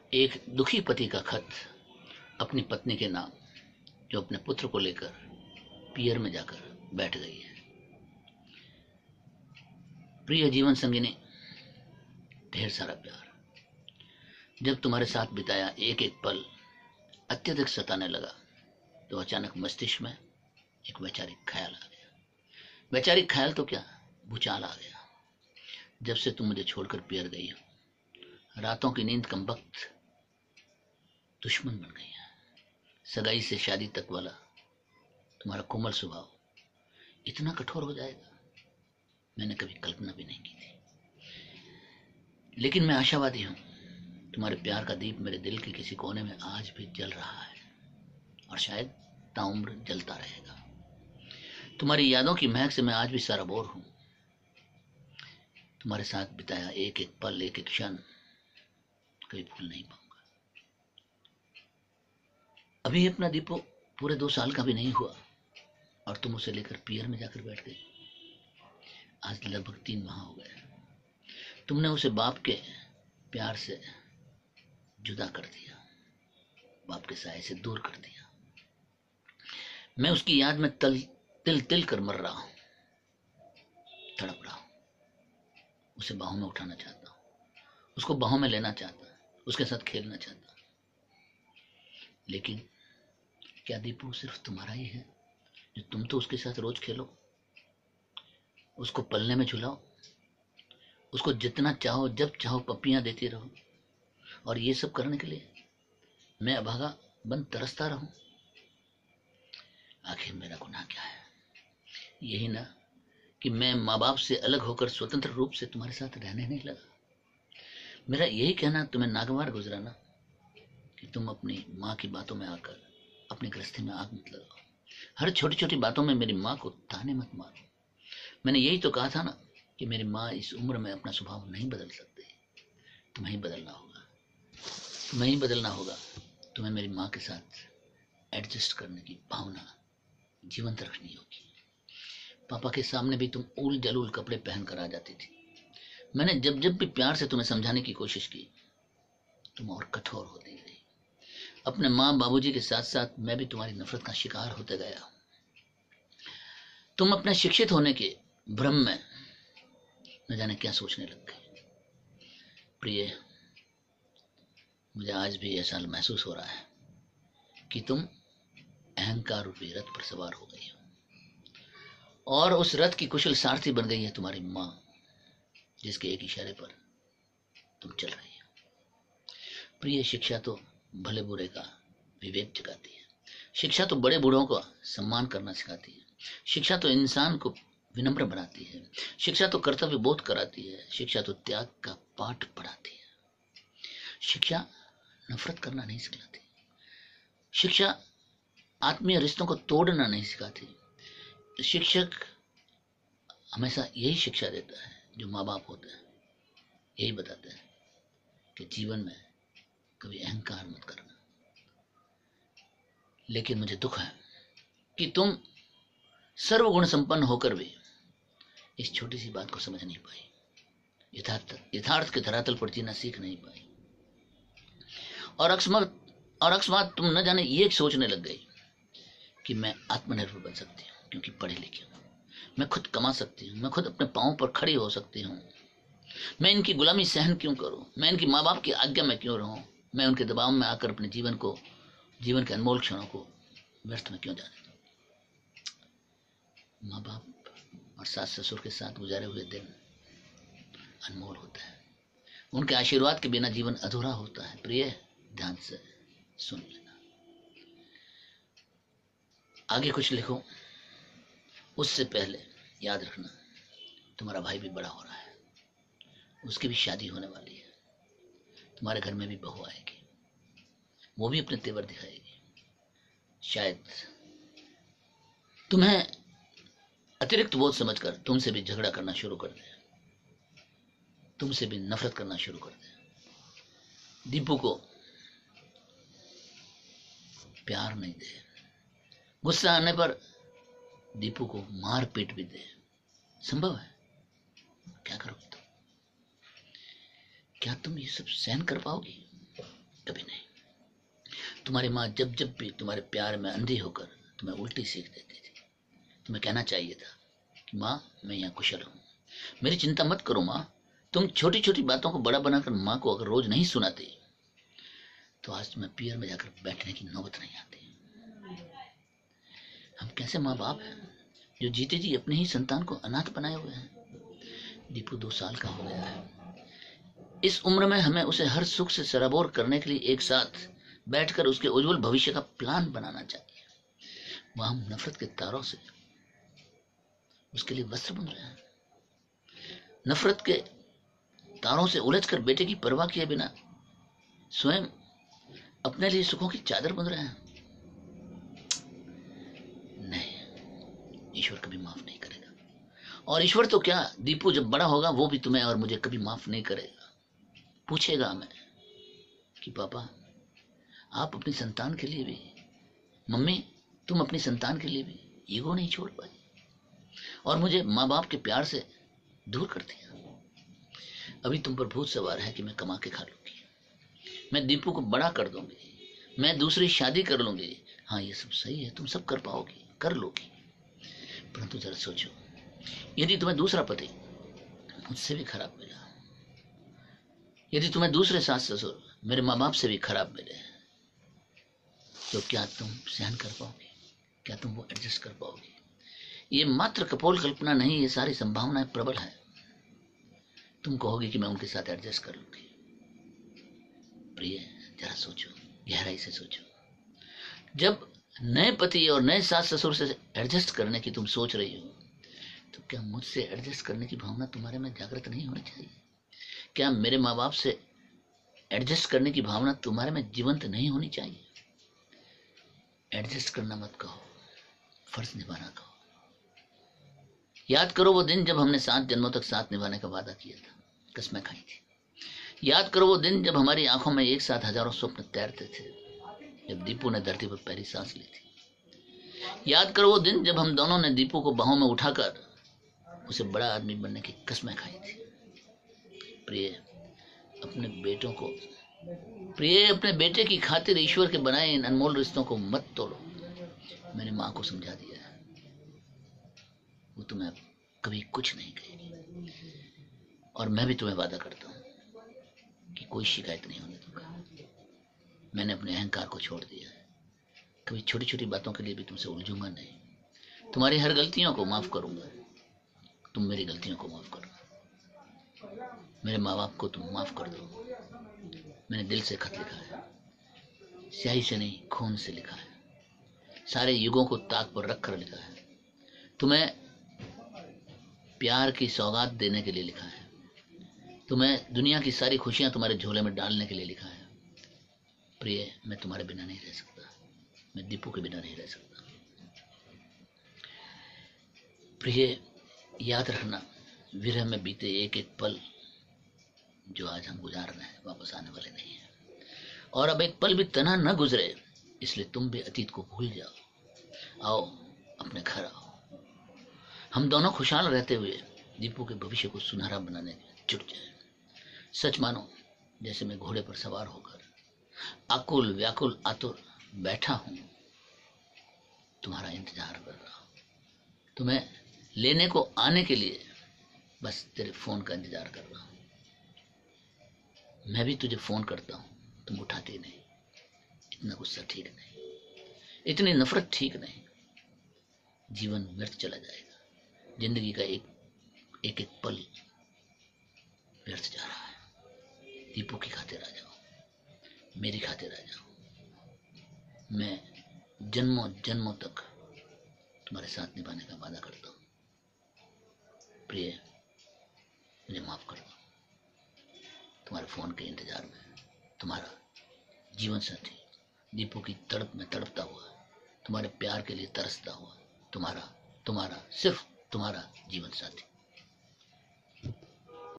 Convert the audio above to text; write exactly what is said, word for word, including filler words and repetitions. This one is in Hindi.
एक दुखी पति का खत अपनी पत्नी के नाम, जो अपने पुत्र को लेकर पियर में जाकर बैठ गई है। प्रिय जीवन संगिनी, ढेर सारा प्यार जब तुम्हारे साथ बिताया एक एक पल अत्यधिक सताने लगा, तो अचानक मस्तिष्क में एक वैचारिक ख्याल आ गया। वैचारिक ख्याल तो क्या, भूचाल आ गया। जब से तुम मुझे छोड़कर पियर गई हो, रातों की नींद कम वक्त दुश्मन बन गई है। सगाई से शादी तक वाला तुम्हारा कोमल स्वभाव इतना कठोर हो जाएगा, मैंने कभी कल्पना भी नहीं की थी। लेकिन मैं आशावादी हूं, तुम्हारे प्यार का दीप मेरे दिल के किसी कोने में आज भी जल रहा है और शायद ताउम्र जलता रहेगा। तुम्हारी यादों की महक से मैं आज भी सराबोर हूं। तुम्हारे साथ बिताया एक एक पल, एक एक क्षण कभी भूल नहीं पाऊंगा। अभी अपना दीपो पूरे दो साल का भी नहीं हुआ और तुम उसे लेकर पियर में जाकर बैठ गई। आज लगभग तीन माह हो गए। तुमने उसे बाप के प्यार से जुदा कर दिया, बाप के साए से दूर कर दिया। मैं उसकी याद में तल तिल तिल कर मर रहा हूं, तड़प रहा हूं। उसे बाहों में उठाना चाहता हूं, उसको बाहों में लेना चाहता हूं, उसके साथ खेलना चाहता हूं। लेकिन क्या दीपू सिर्फ तुम्हारा ही है जो तुम तो उसके साथ रोज खेलो, उसको पलने में झुलाओ, उसको जितना चाहो जब चाहो पपियां देती रहो, और ये सब करने के लिए मैं अभागा बन तरसता रहूं? आखिर मेरा गुनाह क्या है? यही ना कि मैं माँ बाप से अलग होकर स्वतंत्र रूप से तुम्हारे साथ रहने नहीं लगा। मेरा यही कहना तुम्हें नागवार गुजरा ना कि तुम अपनी माँ की बातों में आकर अपनी गृहस्थी में आग मत लगाओ। हर छोटी छोटी बातों में मेरी माँ को ताने मत मारो। मैंने यही तो कहा था ना कि मेरी माँ इस उम्र में अपना स्वभाव नहीं बदल सकती। तुम्हें ही बदलना होगा, तुम्हें ही बदलना होगा। तुम्हें मेरी माँ के साथ एडजस्ट करने की भावना जीवंत रखनी होगी। पापा के सामने भी तुम उल जलूल कपड़े पहनकर आ जाती थी। मैंने जब जब भी प्यार से तुम्हें समझाने की कोशिश की, तुम और कठोर होती गई। अपने माँ बाबूजी के साथ साथ मैं भी तुम्हारी नफरत का शिकार होते गया। तुम अपने शिक्षित होने के भ्रम में न जाने क्या सोचने लग गई। प्रिय, मुझे आज भी ऐसा महसूस हो रहा है कि तुम अहंकार रूपी रथ पर सवार हो गई हो और उस रथ की कुशल सारथी बन गई है तुम्हारी माँ, जिसके एक इशारे पर तुम चल रही हो। प्रिय, शिक्षा तो भले बुरे का विवेक जगाती है। शिक्षा तो बड़े बूढ़ों का सम्मान करना सिखाती है। शिक्षा तो इंसान को विनम्र बनाती है। शिक्षा तो कर्तव्य बोध कराती है। शिक्षा तो त्याग का पाठ पढ़ाती है। शिक्षा नफरत करना नहीं सिखाती। शिक्षा आत्मीय रिश्तों को तोड़ना नहीं सिखाती। शिक्षक हमेशा यही शिक्षा देता है जो माँ बाप होते हैं, यही बताते हैं कि जीवन में कभी अहंकार मत करना। लेकिन मुझे दुख है कि तुम सर्वगुण संपन्न होकर भी इस छोटी सी बात को समझ नहीं पाई, यथार्थ यथार्थ के धरातल पर जीना सीख नहीं पाई, और अकस्मात और अकस्मात तुम न जाने ये सोचने लग गई कि मैं आत्मनिर्भर बन सकती हूँ क्योंकि पढ़ी लिखी हूँ, मैं खुद कमा सकती हूँ, मैं खुद अपने पांव पर खड़ी हो सकती हूँ, मैं इनकी गुलामी सहन क्यों करूं, मैं इनकी माँ बाप की आज्ञा में क्यों रहूं, मैं उनके दबाव में आकर अपने जीवन को जीवन के अनमोल क्षणों को व्यर्थ में क्यों जाने दूं। माँ बाप और सास ससुर के साथ गुजारे हुए दिन अनमोल होता है, उनके आशीर्वाद के बिना जीवन अधूरा होता है। प्रिय, ध्यान से सुन लेना। आगे कुछ लिखो उससे पहले याद रखना तुम्हारा भाई भी बड़ा हो रहा है, उसकी भी शादी होने वाली है, तुम्हारे घर में भी बहू आएगी, वो भी अपने तेवर दिखाएगी। शायद तुम्हें अतिरिक्त बोझ समझकर तुमसे भी झगड़ा करना शुरू कर दे, तुमसे भी नफरत करना शुरू कर दे। दीपू को प्यार नहीं दे, गुस्सा आने पर दीपू को मार पीट भी दे। संभव है? क्या करोगे तुम? क्या तुम ये सब सहन कर पाओगी? कभी नहीं। तुम्हारी माँ जब जब भी तुम्हारे प्यार में अंधी होकर तुम्हें उल्टी सीख देती थी, तुम्हें कहना चाहिए था कि माँ मैं यहाँ कुशल हूँ, मेरी चिंता मत करो माँ। तुम छोटी छोटी बातों को बड़ा बनाकर माँ को अगर रोज नहीं सुनाती तो आज तुम्हें पियर में जाकर बैठने की नौबत नहीं आती। हम कैसे माँ बाप हैं जो जीते जी अपने ही संतान को अनाथ बनाए हुए हैं। दीपू दो साल का हो गया है। इस उम्र में हमें उसे हर सुख से सराबोर करने के लिए एक साथ बैठकर उसके उज्जवल भविष्य का प्लान बनाना चाहिए। वह हम नफरत के तारों से उसके लिए वस्त्र बुन रहे हैं, नफरत के तारों से उलझकर बेटे की परवाह किए बिना स्वयं अपने लिए सुखों की चादर बुन रहे हैं। नहीं, ईश्वर कभी माफ नहीं करेगा। और ईश्वर तो क्या, दीपू जब बड़ा होगा वो भी तुम्हें और मुझे कभी माफ नहीं करेगा। पूछेगा हमें कि पापा आप अपनी संतान के लिए भी, मम्मी तुम अपनी संतान के लिए भी ईगो नहीं छोड़ पाई और मुझे माँ बाप के प्यार से दूर कर दिया। अभी तुम पर भूत सवार है कि मैं कमा के खा लूंगी, मैं दीपू को बड़ा कर दूंगी, मैं दूसरी शादी कर लूंगी। हाँ ये सब सही है, तुम सब कर पाओगी, कर लोगी, परंतु जरा सोचो, यदि तुम्हें दूसरा पति मुझसे भी खराब मिला, यदि तुम्हें दूसरे सास ससुर मेरे माँ बाप से भी खराब मिले, तो क्या तुम सहन कर पाओगे? क्या तुम वो एडजस्ट कर पाओगे? ये मात्र कपोल कल्पना नहीं, ये सारी संभावनाएं प्रबल है। तुम कहोगे कि मैं उनके साथ एडजस्ट कर लूंगी। प्रिय जरा सोचो, गहराई से सोचो, जब नए पति और नए सास ससुर से एडजस्ट करने की तुम सोच रही हो तो क्या मुझसे एडजस्ट करने की भावना तुम्हारे में जागृत नहीं होनी चाहिए? क्या मेरे माँ बाप से एडजस्ट करने की भावना तुम्हारे में जीवंत नहीं होनी चाहिए? एडजस्ट करना मत कहो, फर्ज निभाना कहो। याद करो वो दिन जब हमने सात जन्मों तक साथ निभाने का वादा किया था, कसमें खाई थी। याद करो वो दिन जब हमारी आंखों में एक साथ हजारों स्वप्न तैरते थे, जब दीपू ने धरती पर पहली सांस ली थी। याद करो वो दिन जब हम दोनों ने दीपू को बाहों में उठाकर उसे बड़ा आदमी बनने की कसमें खाई थी। प्रिय अपने बेटों को प्रिय अपने बेटे की खातिर ईश्वर के बनाए इन अनमोल रिश्तों को मत तोड़ो। मैंने माँ को समझा दिया है, वो तुम्हें कभी कुछ नहीं कहेगी और मैं भी तुम्हें वादा करता हूँ कि कोई शिकायत नहीं होने दूंगा। मैंने अपने अहंकार को छोड़ दिया है, कभी छोटी छोटी बातों के लिए भी तुमसे उलझूंगा नहीं। तुम्हारी हर गलतियों को माफ करूंगा, तुम मेरी गलतियों को माफ करो। मेरे माँ बाप को तुम माफ कर दो। मैंने दिल से खत लिखा है, स्याही से नहीं खून से लिखा है, सारे युगों को ताक पर रख कर लिखा है। तुम्हें प्यार की सौगात देने के लिए लिखा है, तुम्हें दुनिया की सारी खुशियां तुम्हारे झोले में डालने के लिए लिखा है। प्रिय मैं तुम्हारे बिना नहीं रह सकता, मैं दीपू के बिना नहीं रह सकता। प्रिय याद रखना, विरह में बीते एक एक पल जो आज हम गुजार रहे हैं वापस आने वाले नहीं है, और अब एक पल भी तना न गुजरे, इसलिए तुम भी अतीत को भूल जाओ। आओ अपने घर आओ, हम दोनों खुशहाल रहते हुए दीपू के भविष्य को सुनहरा बनाने में जुट जाए। सच मानो जैसे मैं घोड़े पर सवार होकर आकुल व्याकुल आतुर बैठा हूं, तुम्हारा इंतजार कर रहा हूं, तुम्हें लेने को आने के लिए बस तेरे फोन का इंतजार कर रहा हूं। मैं भी तुझे फोन करता हूं, तुम उठाती नहीं। इतना गुस्सा ठीक नहीं, इतनी नफरत ठीक नहीं। जीवन व्यर्थ चला जाएगा, जिंदगी का एक एक एक पल व्यर्थ जा रहा है। दीपू की खातिर आ जाओ, मेरी खातिर आ जाओ। मैं जन्मों जन्मों तक तुम्हारे साथ निभाने का वादा करता हूं। प्रिय मुझे माफ कर दो। तुम्हारे फोन के इंतजार में तुम्हारा जीवन साथी दीपू की तड़प में तड़पता हुआ, तुम्हारे प्यार के लिए तरसता हुआ, तुम्हारा तुम्हारा सिर्फ तुम्हारा जीवन साथी।